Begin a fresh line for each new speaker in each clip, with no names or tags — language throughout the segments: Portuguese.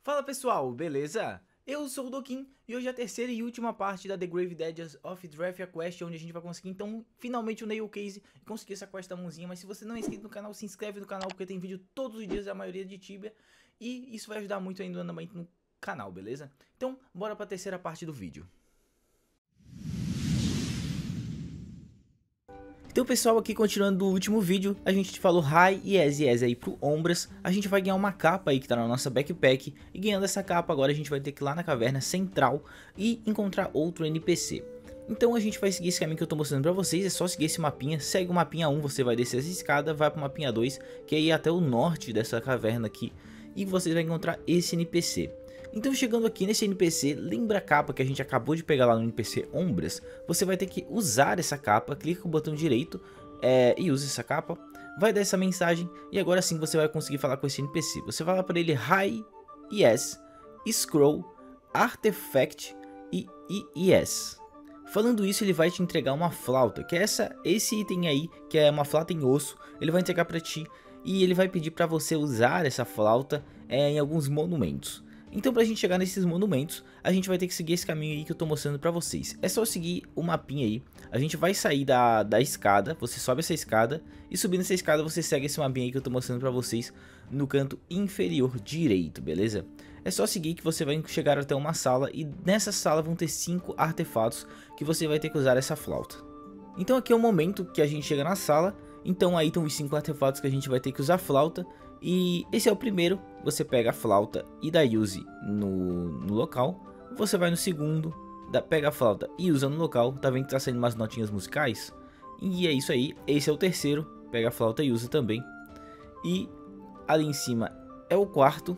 Fala pessoal, beleza? Eu sou o Dokin e hoje é a terceira e última parte da The Grave Dead of Drathia Quest, onde a gente vai conseguir então finalmente o Nail Case e conseguir essa quest da mãozinha. Mas se você não é inscrito no canal, se inscreve no canal porque tem vídeo todos os dias, a maioria de Tibia, e isso vai ajudar muito ainda no andamento no canal, beleza? Então bora pra terceira parte do vídeo. Então pessoal, aqui continuando do último vídeo, a gente falou Hi e Yes aí pro Ombras. A gente vai ganhar uma capa aí que tá na nossa backpack. E ganhando essa capa agora a gente vai ter que ir lá na caverna central e encontrar outro NPC. Então a gente vai seguir esse caminho que eu tô mostrando pra vocês, é só seguir esse mapinha. Segue o mapinha 1, você vai descer essa escada, vai pro mapinha 2, que é ir até o norte dessa caverna aqui. E você vai encontrar esse NPC. Então chegando aqui nesse NPC, lembra a capa que a gente acabou de pegar lá no NPC Ombras? Você vai ter que usar essa capa, clica com o botão direito e usa essa capa. Vai dar essa mensagem e agora sim você vai conseguir falar com esse NPC. Você vai falar para ele Hi, Yes, Scroll, Artifact e Yes. Falando isso, ele vai te entregar uma flauta, que é esse item aí, que é uma flauta em osso. Ele vai entregar para ti e ele vai pedir para você usar essa flauta em alguns monumentos. Então pra gente chegar nesses monumentos, a gente vai ter que seguir esse caminho aí que eu tô mostrando pra vocês. É só seguir o mapinha aí, a gente vai sair da escada, você sobe essa escada, e subindo essa escada você segue esse mapinha aí que eu tô mostrando pra vocês no canto inferior direito, beleza? É só seguir que você vai chegar até uma sala, e nessa sala vão ter 5 artefatos que você vai ter que usar essa flauta. Então aqui é o momento que a gente chega na sala, então aí estão os 5 artefatos que a gente vai ter que usar a flauta. E esse é o primeiro, você pega a flauta e dá use no local. Você vai no segundo, pega a flauta e usa no local. Tá vendo que tá saindo umas notinhas musicais? E é isso aí, esse é o terceiro, pega a flauta e usa também. E ali em cima é o quarto.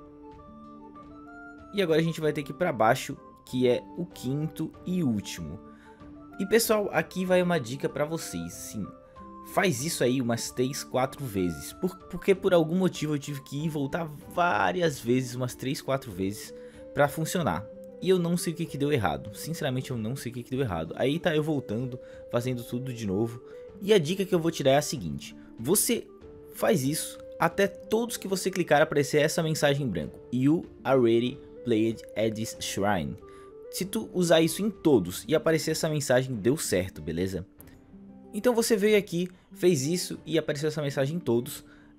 E agora a gente vai ter que ir pra baixo, que é o quinto e último. E pessoal, aqui vai uma dica pra vocês, sim. Faz isso aí umas 3, 4 vezes, porque por algum motivo eu tive que ir e voltar várias vezes, umas 3, 4 vezes, pra funcionar. E eu não sei o que deu errado, sinceramente eu não sei o que deu errado. Aí tá eu voltando, fazendo tudo de novo. E a dica que eu vou te dar é a seguinte, você faz isso até todos que você clicar aparecer essa mensagem em branco. You already played at this shrine. Se tu usar isso em todos e aparecer essa mensagem, deu certo, beleza? Então você veio aqui, fez isso e apareceu essa mensagem em todos.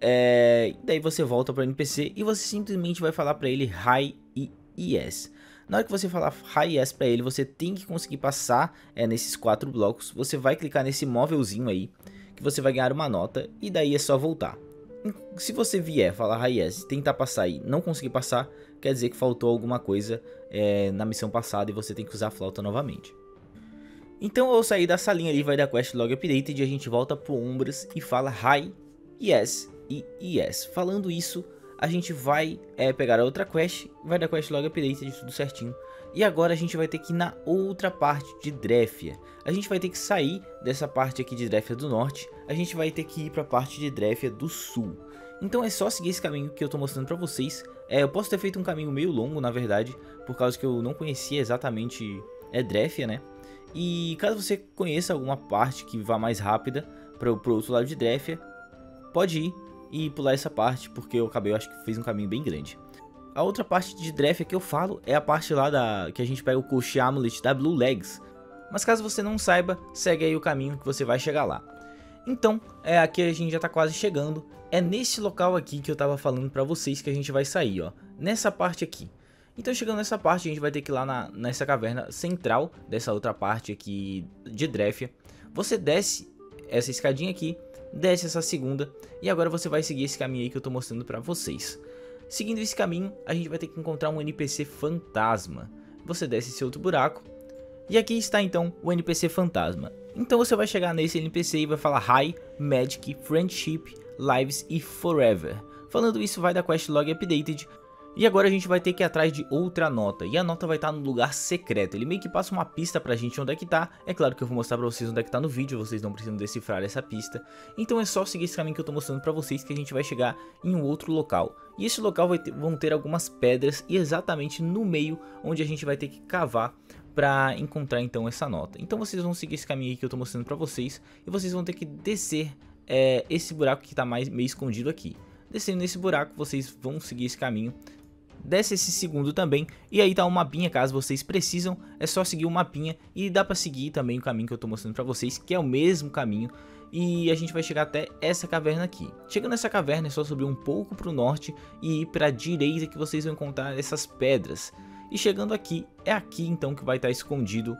Daí você volta para o NPC e você simplesmente vai falar para ele Hi e Yes. Na hora que você falar Hi e Yes para ele, você tem que conseguir passar nesses 4 blocos. Você vai clicar nesse móvelzinho aí, que você vai ganhar uma nota e daí é só voltar. Se você vier falar Hi Yes, tentar passar e não conseguir passar, quer dizer que faltou alguma coisa na missão passada e você tem que usar a flauta novamente. Então ao sair da salinha ali vai dar quest log updated e a gente volta pro Ombras e fala Hi, Yes e Yes. Falando isso, a gente vai pegar a outra quest, vai dar quest log updated, tudo certinho. E agora a gente vai ter que ir na outra parte de Drathia. A gente vai ter que sair dessa parte aqui de Drathia do norte, a gente vai ter que ir para a parte de Drathia do sul. Então é só seguir esse caminho que eu tô mostrando pra vocês. Eu posso ter feito um caminho meio longo na verdade, por causa que eu não conhecia exatamente Drathia, né? E caso você conheça alguma parte que vá mais rápida para o outro lado de Drathia, pode ir e pular essa parte, porque eu acho que fez um caminho bem grande. A outra parte de Drathia que eu falo é a parte lá que a gente pega o Coach Amulet da Blue Legs. Mas caso você não saiba, segue aí o caminho que você vai chegar lá. Então, aqui a gente já tá quase chegando. É nesse local aqui que eu tava falando pra vocês que a gente vai sair, ó. Nessa parte aqui. Então chegando nessa parte a gente vai ter que ir lá nessa caverna central dessa outra parte aqui de Drathia. Você desce essa escadinha aqui, desce essa segunda e agora você vai seguir esse caminho aí que eu tô mostrando pra vocês. Seguindo esse caminho a gente vai ter que encontrar um NPC fantasma. Você desce esse outro buraco e aqui está então o NPC fantasma. Então você vai chegar nesse NPC e vai falar Hi, Magic, Friendship, Lives e Forever. Falando isso vai dar quest log updated. E agora a gente vai ter que ir atrás de outra nota, e a nota vai estar no lugar secreto, ele meio que passa uma pista pra gente onde é que tá. É claro que eu vou mostrar pra vocês onde é que tá no vídeo, vocês não precisam decifrar essa pista. Então é só seguir esse caminho que eu tô mostrando pra vocês que a gente vai chegar em um outro local. E esse local vão ter algumas pedras e exatamente no meio onde a gente vai ter que cavar pra encontrar então essa nota. Então vocês vão seguir esse caminho aí que eu tô mostrando pra vocês, e vocês vão ter que descer esse buraco que tá meio escondido aqui. Descendo nesse buraco vocês vão seguir esse caminho desce esse segundo também, e aí tá um mapinha, caso vocês precisam, é só seguir o mapinha, e dá pra seguir também o caminho que eu tô mostrando pra vocês, que é o mesmo caminho, e a gente vai chegar até essa caverna aqui. Chegando nessa caverna é só subir um pouco pro norte e ir pra direita que vocês vão encontrar essas pedras. E chegando aqui, é aqui então que vai estar escondido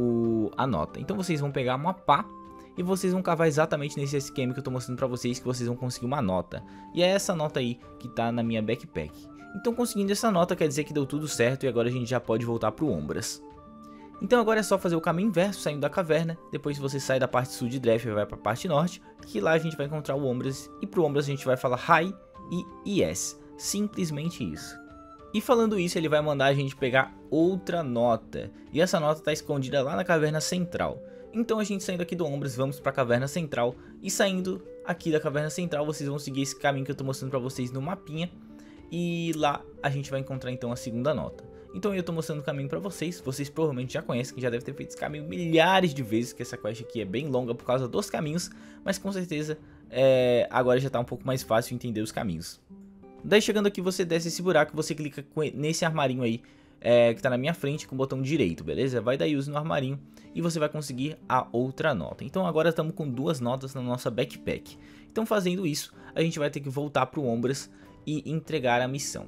a nota. Então vocês vão pegar uma pá e vocês vão cavar exatamente nesse esquema que eu tô mostrando pra vocês, que vocês vão conseguir uma nota. E é essa nota aí que tá na minha backpack. Então conseguindo essa nota quer dizer que deu tudo certo e agora a gente já pode voltar pro Ombras. Então agora é só fazer o caminho inverso, saindo da caverna. Depois você sai da parte sul de Dref e vai pra parte norte, que lá a gente vai encontrar o Ombras. E pro Ombras a gente vai falar Hi e Yes. Simplesmente isso. E falando isso, ele vai mandar a gente pegar outra nota. E essa nota tá escondida lá na caverna central. Então a gente saindo aqui do Ombras, vamos para a caverna central. E saindo aqui da caverna central, vocês vão seguir esse caminho que eu tô mostrando para vocês no mapinha. E lá a gente vai encontrar então a segunda nota. Então eu tô mostrando o caminho para vocês. Vocês provavelmente já conhecem, que já deve ter feito esse caminho milhares de vezes. Que essa quest aqui é bem longa por causa dos caminhos. Mas com certeza agora já tá um pouco mais fácil entender os caminhos. Daí chegando aqui você desce esse buraco, você clica nesse armarinho aí que tá na minha frente com o botão direito, beleza? Vai dar use no armarinho e você vai conseguir a outra nota. Então agora estamos com duas notas na nossa backpack. Então fazendo isso, a gente vai ter que voltar pro Ombras e entregar a missão.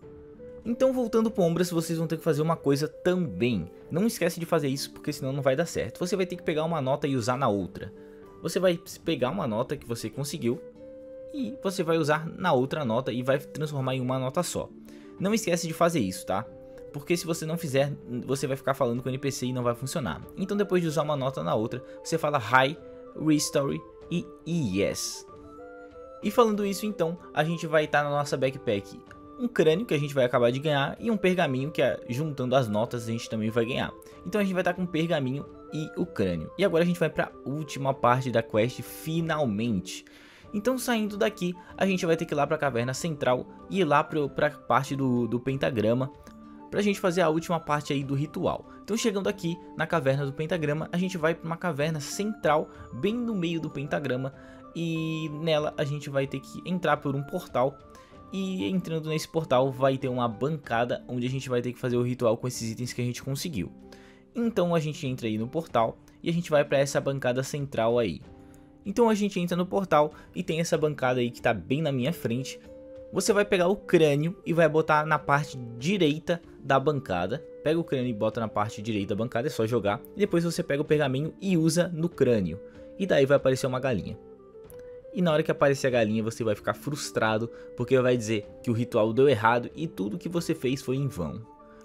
Então voltando pro Ombras, vocês vão ter que fazer uma coisa também. Não esquece de fazer isso porque senão não vai dar certo. Você vai ter que pegar uma nota e usar na outra. Você vai pegar uma nota que você conseguiu e você vai usar na outra nota e vai transformar em uma nota só. Não esquece de fazer isso, tá? Porque se você não fizer, você vai ficar falando com o NPC e não vai funcionar. Então depois de usar uma nota na outra, você fala Hi, Restore e Yes. E falando isso então, a gente vai estar na nossa backpack um crânio que a gente vai acabar de ganhar e um pergaminho que juntando as notas a gente também vai ganhar. Então a gente vai estar com o pergaminho e o crânio. E agora a gente vai para a última parte da quest finalmente. Então saindo daqui, a gente vai ter que ir lá para a caverna central e ir lá para a parte do pentagrama, pra gente fazer a última parte aí do ritual. Então chegando aqui na caverna do pentagrama, a gente vai para uma caverna central, bem no meio do pentagrama, e nela a gente vai ter que entrar por um portal, e entrando nesse portal vai ter uma bancada onde a gente vai ter que fazer o ritual com esses itens que a gente conseguiu. Então a gente entra aí no portal e a gente vai para essa bancada central aí. Então a gente entra no portal e tem essa bancada aí que tá bem na minha frente. Você vai pegar o crânio e vai botar na parte direita da bancada. Pega o crânio e bota na parte direita da bancada, é só jogar. E depois você pega o pergaminho e usa no crânio. E daí vai aparecer uma galinha. E na hora que aparecer a galinha você vai ficar frustrado, porque vai dizer que o ritual deu errado e tudo que você fez foi em vão.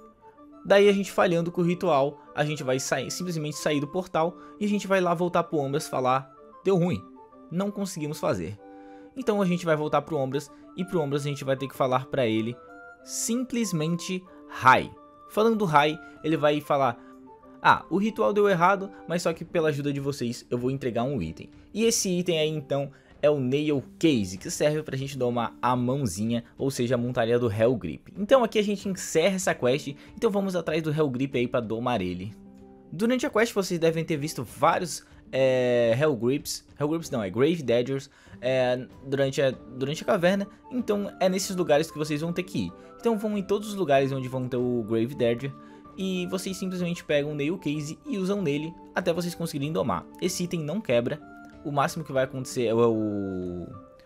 Daí a gente falhando com o ritual, a gente vai simplesmente sair do portal e a gente vai lá voltar pro Ombras falar: deu ruim, não conseguimos fazer. Então a gente vai voltar pro Ombras e pro Ombras a gente vai ter que falar pra ele simplesmente Hi. Falando Hi, ele vai falar: ah, o ritual deu errado, mas só que pela ajuda de vocês eu vou entregar um item. E esse item aí então é o Nail Case, que serve pra gente domar a mãozinha, ou seja, a montaria do Hell Grip. Então aqui a gente encerra essa quest, então vamos atrás do Hell Grip aí pra domar ele. Durante a quest vocês devem ter visto vários Hell Grips não, Grave Daggers durante a caverna, então é nesses lugares que vocês vão ter que ir. Então vão em todos os lugares onde vão ter o Grave Dagger e vocês simplesmente pegam o Nail Case e usam nele até vocês conseguirem domar. Esse item não quebra, o máximo que vai acontecer é o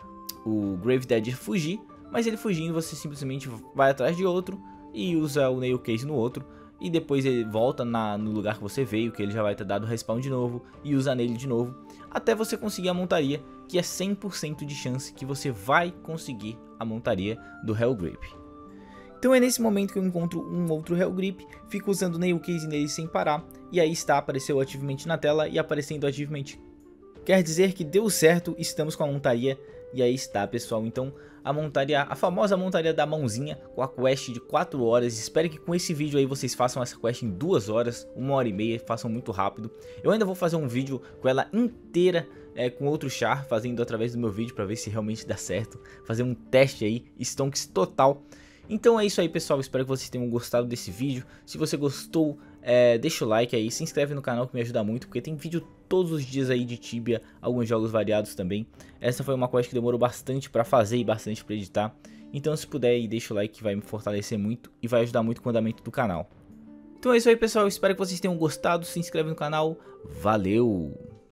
Grave Dagger fugir, mas ele fugindo você simplesmente vai atrás de outro e usa o Nail Case no outro. E depois ele volta no lugar que você veio, que ele já vai ter dado respawn de novo, e usa nele de novo, até você conseguir a montaria, que é 100% de chance que você vai conseguir a montaria do Hell Grip. Então é nesse momento que eu encontro um outro Hell Grip, fico usando o Nail Case nele sem parar, e aí apareceu o achievement na tela, e aparecendo o achievement quer dizer que deu certo, estamos com a montaria. E aí está, pessoal, então a montaria, a famosa montaria da mãozinha, com a quest de 4 horas. Espero que com esse vídeo aí vocês façam essa quest em 2 horas, 1h30, façam muito rápido. Eu ainda vou fazer um vídeo com ela inteira, com outro char, fazendo através do meu vídeo para ver se realmente dá certo. Fazer um teste aí, stonks total. Então é isso aí, pessoal, espero que vocês tenham gostado desse vídeo. Se você gostou, deixa o like aí, se inscreve no canal que me ajuda muito, porque tem vídeo todos os dias aí de Tibia, alguns jogos variados também. Essa foi uma quest que demorou bastante pra fazer e bastante pra editar. Então se puder aí, deixa o like que vai me fortalecer muito e vai ajudar muito com o andamento do canal. Então é isso aí pessoal, espero que vocês tenham gostado, se inscreve no canal, valeu!